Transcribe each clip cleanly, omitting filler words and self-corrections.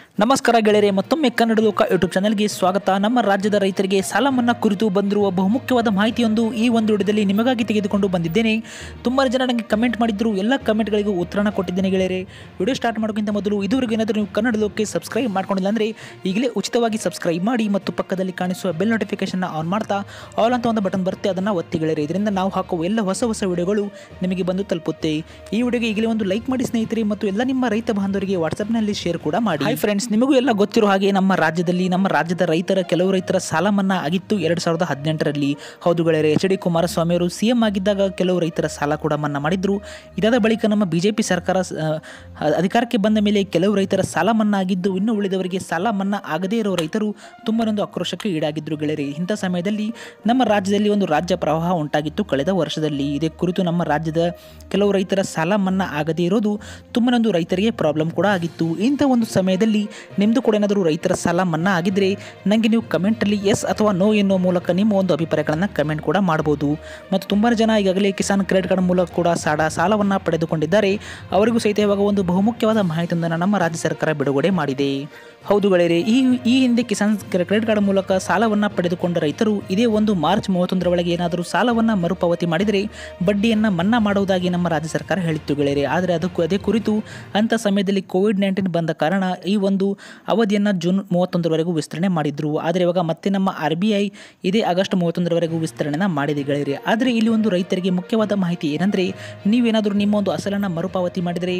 ನಮಸ್ಕಾರ ಗೆಳೆಯರೆ, ಮತ್ತೊಮ್ಮೆ ಕನ್ನಡ ಲೋಕ ಯೂಟ್ಯೂಬ್ ಚಾನಲ್ಗೆ ಸ್ವಾಗತ. ನಮ್ಮ ರಾಜ್ಯದ ರೈತರಿಗೆ ಸಾಲ ಮನ್ನಾ ಕುರಿತು ಬಂದಿರುವ ಬಹುಮುಖ್ಯವಾದ ಮಾಹಿತಿಯೊಂದು ಈ ಒಂದು ವಿಡಿಯೋದಲ್ಲಿ ನಿಮಗಾಗಿ ತೆಗೆದುಕೊಂಡು ಬಂದಿದ್ದೇನೆ. ತುಂಬ ಜನ ನನಗೆ ಕಮೆಂಟ್ ಮಾಡಿದ್ರು, ಎಲ್ಲ ಕಮೆಂಟ್ಗಳಿಗೂ ಉತ್ತರನ ಕೊಟ್ಟಿದ್ದೇನೆ ಗೆಳೆಯರೆ. ವಿಡಿಯೋ ಸ್ಟಾರ್ಟ್ ಮಾಡೋಕ್ಕಿಂತ ಮೊದಲು ಇದುವರೆಗೂ ಏನಾದರೂ ನೀವು ಕನ್ನಡ ಲೋಕಕ್ಕೆ ಸಬ್ಸ್ಕ್ರೈಬ್ ಮಾಡ್ಕೊಂಡಿಲ್ಲ ಅಂದರೆ ಈಗಲೇ ಉಚಿತವಾಗಿ ಸಬ್ಸ್ಕ್ರೈಬ್ ಮಾಡಿ ಮತ್ತು ಪಕ್ಕದಲ್ಲಿ ಕಾಣಿಸುವ ಬೆಲ್ ನೋಟಿಫಿಕೇಶನ್ ಆನ್ ಮಾಡ್ತಾ ಆಲ್ ಅಂತ ಒಂದು ಬಟನ್ ಬರುತ್ತೆ, ಅದನ್ನು ಒತ್ತಿ ಗೆಳೆಯರೆ. ಇದರಿಂದ ನಾವು ಹಾಕುವ ಎಲ್ಲ ಹೊಸ ವಿಡಿಯೋಗಳು ನಿಮಗೆ ಬಂದು ತಲುಪುತ್ತೆ. ಈ ವಿಡಿಯೋಗೆ ಈಗಲೇ ಒಂದು ಲೈಕ್ ಮಾಡಿ ಸ್ನೇಹಿತರೆ, ಮತ್ತು ಎಲ್ಲ ನಿಮ್ಮ ರೈತ ಬಾಂಧವರಿಗೆ ವಾಟ್ಸಪ್ನಲ್ಲಿ ಶೇರ್ ಕೂಡ ಮಾಡಿ. ಹಾಯ್ ಫ್ರೆಂಡ್ಸ್, ನಿಮಗೂ ಎಲ್ಲ ಗೊತ್ತಿರೋ ಹಾಗೆ ನಮ್ಮ ರಾಜ್ಯದ ಕೆಲವು ರೈತರ ಸಾಲ ಮನ್ನಾ ಆಗಿತ್ತು 2018ರಲ್ಲಿ. ಹೌದು ಗೆಳೆಯರೆ, ಎಚ್ ಡಿ ಕುಮಾರಸ್ವಾಮಿ ಅವರು ಸಿಎಂ ಆಗಿದ್ದಾಗ ಕೆಲವು ರೈತರ ಸಾಲ ಕೂಡ ಮನ್ನಾ ಮಾಡಿದ್ರು. ಇದಾದ ಬಳಿಕ ನಮ್ಮ ಬಿಜೆಪಿ ಸರ್ಕಾರ ಅಧಿಕಾರಕ್ಕೆ ಬಂದ ಮೇಲೆ ಕೆಲವು ರೈತರ ಸಾಲ ಮನ್ನಾ ಆಗಿದ್ದು, ಇನ್ನು ಉಳಿದವರಿಗೆ ಸಾಲ ಮನ್ನಾ ಆಗದೇ ಇರೋ ರೈತರು ತುಂಬಾನೊಂದು ಆಕ್ರೋಶಕ್ಕೆ ಈಡಾಗಿದ್ರು ಗೆಳೆಯರೆ. ಇಂಥ ಸಮಯದಲ್ಲಿ ನಮ್ಮ ರಾಜ್ಯದಲ್ಲಿ ಒಂದು ರಾಜ್ಯ ಪ್ರವಾಹ ಉಂಟಾಗಿತ್ತು ಕಳೆದ ವರ್ಷದಲ್ಲಿ. ಇದೇ ಕುರಿತು ನಮ್ಮ ರಾಜ್ಯದ ಕೆಲವು ರೈತರ ಸಾಲ ಮನ್ನಾ ಆಗದೇ ಇರೋದು ತುಂಬಾನೊಂದು ರೈತರಿಗೆ ಪ್ರಾಬ್ಲಮ್ ಕೂಡ ಆಗಿತ್ತು. ಇಂಥ ಒಂದು ಸಮಯದಲ್ಲಿ ನಿಮ್ಮದು ಕೂಡ ಏನಾದರೂ ರೈತರ ಸಾಲ ಮನ್ನಾ ಆಗಿದ್ದರೆ ನನಗೆ ನೀವು ಕಮೆಂಟಲ್ಲಿ ಎಸ್ ಅಥವಾ ನೋ ಎನ್ನುವ ಮೂಲಕ ನಿಮ್ಮ ಒಂದು ಅಭಿಪ್ರಾಯಗಳನ್ನು ಕಮೆಂಟ್ ಕೂಡ ಮಾಡ್ಬೋದು. ಮತ್ತು ತುಂಬ ಜನ ಈಗಾಗಲೇ ಕಿಸಾನ್ ಕ್ರೆಡಿಟ್ ಕಾರ್ಡ್ ಮೂಲಕ ಕೂಡ ಸಾಲವನ್ನು ಪಡೆದುಕೊಂಡಿದ್ದಾರೆ. ಅವರಿಗೂ ಸಹಿತ ಇವಾಗ ಒಂದು ಬಹುಮುಖ್ಯವಾದ ಮಾಹಿತಿಯೊಂದನ್ನು ನಮ್ಮ ರಾಜ್ಯ ಸರ್ಕಾರ ಬಿಡುಗಡೆ ಮಾಡಿದೆ. ಹೌದು ಗೆಳೆಯರೆ, ಈ ಹಿಂದೆ ಕಿಸಾನ್ ಕ್ರೆಡಿಟ್ ಕಾರ್ಡ್ ಮೂಲಕ ಸಾಲವನ್ನು ಪಡೆದುಕೊಂಡ ರೈತರು ಇದೇ ಒಂದು ಮಾರ್ಚ್ 31ರ ಒಳಗೆ ಏನಾದರೂ ಸಾಲವನ್ನು ಮರುಪಾವತಿ ಮಾಡಿದರೆ ಬಡ್ಡಿಯನ್ನು ಮನ್ನಾ ಮಾಡುವುದಾಗಿ ನಮ್ಮ ರಾಜ್ಯ ಸರ್ಕಾರ ಹೇಳಿತ್ತು ಗೆಳೆಯರೆ. ಆದರೆ ಅದೇ ಕುರಿತು ಅಂಥ ಸಮಯದಲ್ಲಿ ಕೋವಿಡ್-19 ಬಂದ ಕಾರಣ ಈ ಒಂದು ಅವಧಿಯನ್ನು ಜೂನ್ 31ರವರೆಗೂ ವಿಸ್ತರಣೆ ಮಾಡಿದ್ರು. ಆದರೆ ಇವಾಗ ಮತ್ತೆ ನಮ್ಮ RBI ಇದೇ ಆಗಸ್ಟ್ 31ರವರೆಗೂ ವಿಸ್ತರಣೆನ ಮಾಡಿದೆ ಗೆಳೆಯರೆ. ಆದರೆ ಇಲ್ಲಿ ಒಂದು ರೈತರಿಗೆ ಮುಖ್ಯವಾದ ಮಾಹಿತಿ ಏನಂದರೆ, ನೀವೇನಾದರೂ ನಿಮ್ಮ ಒಂದು ಅಸಲನ್ನು ಮರುಪಾವತಿ ಮಾಡಿದರೆ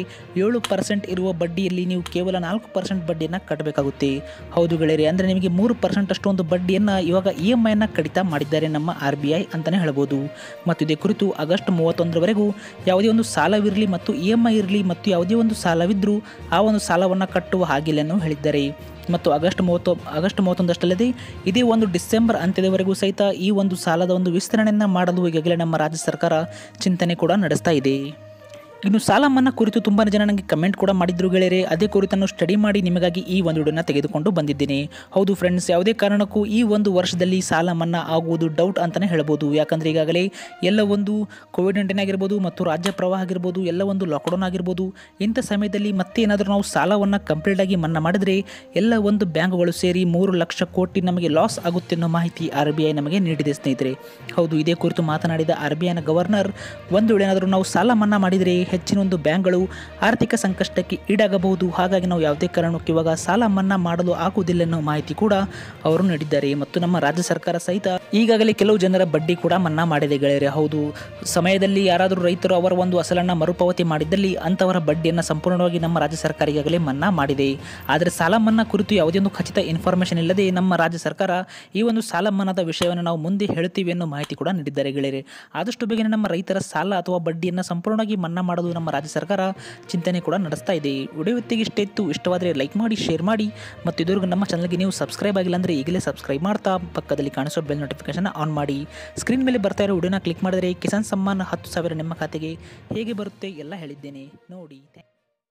7% ಇರುವ ಬಡ್ಡಿಯಲ್ಲಿ ನೀವು ಕೇವಲ 4% ಬಡ್ಡಿಯನ್ನು ಕಟ್ಟಬೇಕಾಗುತ್ತೆ. ಹೌದು ಗೆಳೆಯರೆ, ಅಂದರೆ ನಿಮಗೆ 3% ಅಷ್ಟು ಒಂದು ಬಡ್ಡಿಯನ್ನು ಇವಾಗ EMIಯನ್ನು ಕಡಿತ ಮಾಡಿದ್ದಾರೆ ನಮ್ಮ RBI ಅಂತಲೇ ಹೇಳ್ಬೋದು. ಮತ್ತು ಇದೇ ಕುರಿತು ಆಗಸ್ಟ್ 31ರವರೆಗೂ ಯಾವುದೇ ಒಂದು ಸಾಲವಿರಲಿ ಮತ್ತು EMI ಇರಲಿ ಮತ್ತು ಯಾವುದೇ ಒಂದು ಸಾಲವಿದ್ದರೂ ಆ ಒಂದು ಸಾಲವನ್ನು ಕಟ್ಟುವ ಹಾಗಿಲ್ಲ ಎಂದು ಹೇಳಿದ್ದಾರೆ. ಮತ್ತು ಆಗಸ್ಟ್ 31 ಇದೇ ಒಂದು ಡಿಸೆಂಬರ್ ಅಂತ್ಯದವರೆಗೂ ಸಹಿತ ಈ ಒಂದು ಸಾಲದ ಒಂದು ವಿಸ್ತರಣೆಯನ್ನು ಮಾಡಲು ಈಗಾಗಲೇ ನಮ್ಮ ರಾಜ್ಯ ಸರ್ಕಾರ ಚಿಂತನೆ ಕೂಡ ನಡೆಸ್ತಾ ಇದೆ. ಇನ್ನು ಸಾಲ ಮನ್ನಾ ಕುರಿತು ತುಂಬ ಜನ ನನಗೆ ಕಮೆಂಟ್ ಕೂಡ ಮಾಡಿದ್ರು ಗೆಳೆಯರೆ. ಅದೇ ಕುರಿತನ್ನು ಸ್ಟಡಿ ಮಾಡಿ ನಿಮಗಾಗಿ ಈ ಒಂದು ವಿಡಿಯೋನ ತೆಗೆದುಕೊಂಡು ಬಂದಿದ್ದೀನಿ. ಹೌದು ಫ್ರೆಂಡ್ಸ್, ಯಾವುದೇ ಕಾರಣಕ್ಕೂ ಈ ಒಂದು ವರ್ಷದಲ್ಲಿ ಸಾಲ ಮನ್ನಾ ಆಗುವುದು ಡೌಟ್ ಅಂತಲೇ ಹೇಳ್ಬೋದು. ಯಾಕಂದರೆ ಈಗಾಗಲೇ ಎಲ್ಲ ಒಂದು ಕೋವಿಡ್-19 ಆಗಿರ್ಬೋದು ಮತ್ತು ರಾಜ್ಯ ಪ್ರವಾಹ ಆಗಿರ್ಬೋದು, ಎಲ್ಲ ಒಂದು ಲಾಕ್ಡೌನ್ ಆಗಿರ್ಬೋದು. ಇಂಥ ಸಮಯದಲ್ಲಿ ಮತ್ತೆ ಏನಾದರೂ ನಾವು ಸಾಲವನ್ನು ಕಂಪ್ಲೀಟಾಗಿ ಮನ್ನಾ ಮಾಡಿದರೆ ಎಲ್ಲ ಒಂದು ಬ್ಯಾಂಕ್ಗಳು ಸೇರಿ 3 ಲಕ್ಷ ಕೋಟಿ ನಮಗೆ ಲಾಸ್ ಆಗುತ್ತೆ ಅನ್ನೋ ಮಾಹಿತಿ RBI ನಮಗೆ ನೀಡಿದೆ ಸ್ನೇಹಿತರೆ. ಹೌದು, ಇದೇ ಕುರಿತು ಮಾತನಾಡಿದ RBIನ ಗವರ್ನರ್, ಒಂದು ವೇಳೆ ಏನಾದರೂ ನಾವು ಸಾಲ ಮನ್ನಾ ಮಾಡಿದರೆ ಹೆಚ್ಚಿನ ಒಂದು ಬ್ಯಾಂಕ್ಗಳು ಆರ್ಥಿಕ ಸಂಕಷ್ಟಕ್ಕೆ ಈಡಾಗಬಹುದು. ಹಾಗಾಗಿ ನಾವು ಯಾವುದೇ ಕಾರಣಕ್ಕೂ ಇವಾಗ ಸಾಲ ಮನ್ನಾ ಮಾಡಲು ಆಗುವುದಿಲ್ಲ ಅನ್ನೋ ಮಾಹಿತಿ ಕೂಡ ಅವರು ನೀಡಿದ್ದಾರೆ. ಮತ್ತು ನಮ್ಮ ರಾಜ್ಯ ಸರ್ಕಾರ ಸಹಿತ ಈಗಾಗಲೇ ಕೆಲವು ಜನರ ಬಡ್ಡಿ ಕೂಡ ಮನ್ನಾ ಮಾಡಿದೆ ಗೆಳೆಯರೆ. ಹೌದು, ಸಮಯದಲ್ಲಿ ಯಾರಾದರೂ ರೈತರು ಅವರ ಒಂದು ಅಸಲನ್ನು ಮರುಪಾವತಿ ಮಾಡಿದ್ದಲ್ಲಿ ಅಂಥವರ ಬಡ್ಡಿಯನ್ನು ಸಂಪೂರ್ಣವಾಗಿ ನಮ್ಮ ರಾಜ್ಯ ಸರ್ಕಾರ ಈಗಾಗಲೇ ಮನ್ನಾ ಮಾಡಿದೆ. ಆದರೆ ಸಾಲ ಮನ್ನಾ ಕುರಿತು ಯಾವುದೇ ಒಂದು ಖಚಿತ ಇನ್ಫಾರ್ಮೇಷನ್ ಇಲ್ಲದೆ ನಮ್ಮ ರಾಜ್ಯ ಸರ್ಕಾರ ಈ ಒಂದು ಸಾಲ ಮನ್ನಾದ ವಿಷಯವನ್ನು ನಾವು ಮುಂದೆ ಹೇಳ್ತೀವಿ ಅನ್ನೋ ಮಾಹಿತಿ ಕೂಡ ನೀಡಿದ್ದಾರೆ ಗೆಳೆಯರೆ. ಆದಷ್ಟು ಬೇಗನೆ ನಮ್ಮ ರೈತರ ಸಾಲ ಅಥವಾ ಬಡ್ಡಿಯನ್ನು ಸಂಪೂರ್ಣವಾಗಿ ಮನ್ನಾ ಮಾಡೋದು ನಮ್ಮ ರಾಜ್ಯ ಸರ್ಕಾರ ಚಿಂತನೆ ಕೂಡ ನಡೆಸ್ತಾ ಇದೆ. ವಿಡಿಯೋ ಹೊತ್ತಿಗೆ ಇಷ್ಟ ಇತ್ತು, ಇಷ್ಟವಾದರೆ ಲೈಕ್ ಮಾಡಿ, ಶೇರ್ ಮಾಡಿ, ಮತ್ತು ಇದುವರೆಗೂ ನಮ್ಮ ಚಾನಲ್ಗೆ ನೀವು ಸಬ್ಸ್ಕ್ರೈಬ್ ಆಗಿಲ್ಲ ಅಂದರೆ ಈಗಲೇ ಸಬ್ಸ್ಕ್ರೈಬ್ ಮಾಡ್ತಾ ಪಕ್ಕದಲ್ಲಿ ಕಾಣಿಸೋ ಬೆಲ್ ನೋಟಿಫಿಕೇಶನ್ ಆನ್ ಮಾಡಿ. ಸ್ಕ್ರೀನ್ ಮೇಲೆ ಬರ್ತಾ ಇರೋ ವಿಡಿಯೋನ ಕ್ಲಿಕ್ ಮಾಡಿದರೆ ಕಿಸಾನ್ ಸಮ್ಮಾನ್ 10,000 ನಿಮ್ಮ ಖಾತೆಗೆ ಹೇಗೆ ಬರುತ್ತೆ ಎಲ್ಲ ಹೇಳಿದ್ದೇನೆ ನೋಡಿ.